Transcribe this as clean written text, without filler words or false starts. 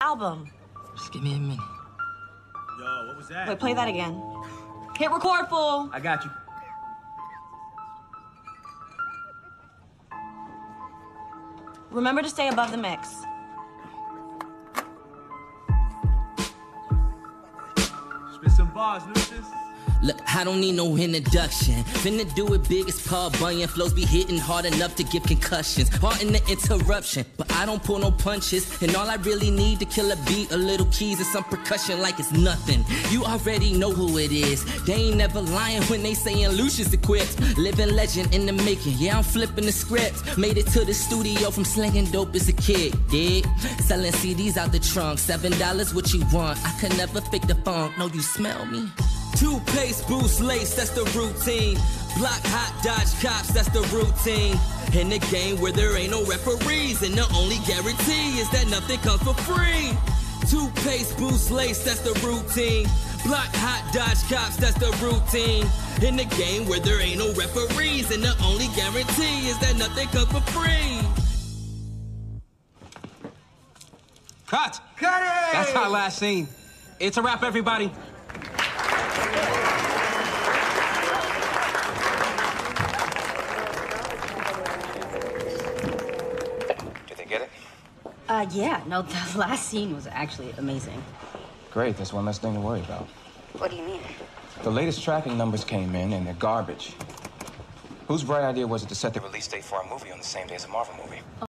album. Just give me a minute. Yo, what was that? Wait, play that again. Hit record, fool. I got you. Remember to stay above the mix. Spit some bars, Lucius. Look, I don't need no introduction. Finna do it big as Paul Bunyan. Flows be hitting hard enough to give concussions. Pardon the interruption, but I don't pull no punches. And all I really need to kill a beat, a little keys and some percussion like it's nothing. You already know who it is. They ain't never lying when they saying Lucius equipped. Living legend in the making, yeah, I'm flipping the script. Made it to the studio from slinging dope as a kid, dig? Selling CDs out the trunk, $7 what you want. I could never fake the funk, no, you smell me? Toothpaste, boost, lace, that's the routine. Block, hot, dodge cops, that's the routine. In a game where there ain't no referees, and the only guarantee is that nothing comes for free. Toothpaste, boost, lace, that's the routine. Block, hot, dodge cops, that's the routine. In a game where there ain't no referees, and the only guarantee is that nothing comes for free. Cut! Cut it! That's our last scene. It's a wrap, everybody. Did they get it? Yeah, no, the last scene was actually amazing. Great, that's one less thing to worry about. What do you mean? The latest tracking numbers came in, and they're garbage. Whose bright idea was it to set the release date for our movie on the same day as a Marvel movie?